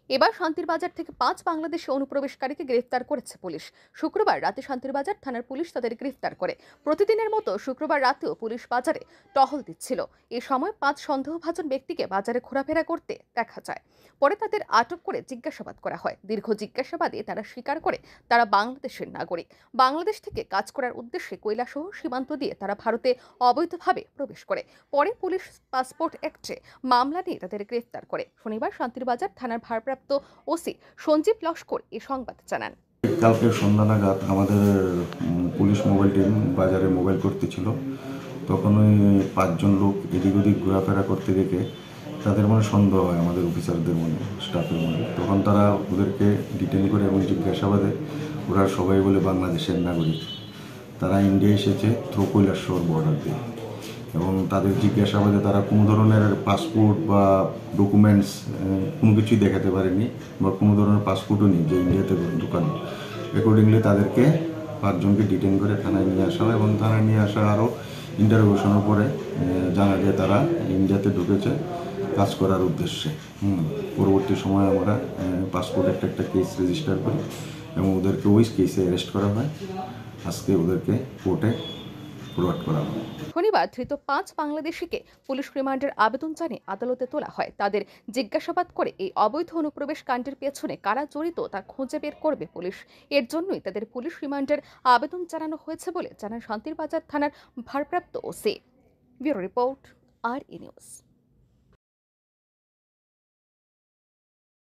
এবার শান্তির বাজার থেকে ৫ বাংলাদেশি অনুপ্রবেশকারীকে গ্রেফতার করেছে পুলিশ। শুক্রবার রাতে শান্তির বাজার থানার পুলিশ তাদের গ্রেফতার করে। প্রতিদিনের মতো শুক্রবার রাতেও পুলিশ বাজারে টহল দিচ্ছিল। এ সময় ৫ সন্দেহভাজন ব্যক্তিকে বাজারে ঘোরাফেরা করতে দেখা যায়। পরে তাদের আটক করে জিজ্ঞাসাবাদ করা হয়। দীর্ঘ জিজ্ঞাসাবাদে তারা স্বীকার করে তারা বাংলাদেশের নাগরিক। বাংলাদেশ থেকে কাজ করার উদ্দেশ্যে কৈলাসহ সীমান্ত দিয়ে তারা ভারতে অবৈধভাবে প্রবেশ করে। পরে পুলিশ পাসপোর্ট অ্যাক্টে মামলা নিয়ে তাদের গ্রেফতার করে। শনিবার শান্তির বাজার থানার ভারপ্রাপ্ত ওসি সঞ্জীব লস্কর এ সংবাদ জানান। কালকে সন্ধ্যা নাগাদ আমাদের পুলিশ মোবাইল টিম বাজারে মোবাইল করতেছিল। তখন ওই ৫ জন লোক এদিক ওদিক ঘোরাফেরা করতে দেখে তাদের মনে সন্দেহ হয় আমাদের অফিসারদের মনে, স্টাফের মনে। তখন তারা ওদেরকে ডিটেইন করে এবং জিজ্ঞাসাবাদে ওরা সবাই বলে বাংলাদেশের নাগরিক। তারা ইন্ডিয়া এসেছে থ্রু কৈলাসহর বর্ডার দিয়ে, এবং তাদের জিজ্ঞাসাবাদে তারা কোনো ধরনের পাসপোর্ট বা ডকুমেন্টস কোনো কিছুই দেখাতে পারেনি, বা কোনো ধরনের পাসপোর্টও নেই যে ইন্ডিয়াতে ঢুকানো। অ্যাকর্ডিংলি তাদেরকে ৫ জনকে ডিটেইন করে থানায় নিয়ে আসা হয়, এবং থানায় নিয়ে আসা আরও ইন্টারোগেশনের পরে জানা যায় তারা ইন্ডিয়াতে ঢুকেছে কাজ করার উদ্দেশ্যে। পরবর্তী সময় আমরা পাসপোর্ট একটা কেস রেজিস্টার করি এবং ওদেরকে ওই কেসে অ্যারেস্ট করা হয়। আজকে ওদেরকে কোর্টে ফরওয়ার্ড করা হয়। শনিবার ধৃত ৫ বাংলাদেশিকে পুলিশ রিমান্ডের আবেদন জানিয়ে আদালতে তোলা হয়। তাদের জিজ্ঞাসাবাদ করে এই অবৈধ অনুপ্রবেশ কাণ্ডের পেছনে কারা জড়িত তা খুঁজে বের করবে পুলিশ। এর জন্যই তাদের পুলিশ রিমান্ডের আবেদন জানানো হয়েছে বলে জানান শান্তির বাজার থানার ভারপ্রাপ্ত ওসি। ব্যুরো রিপোর্ট, আর ই নিউজ।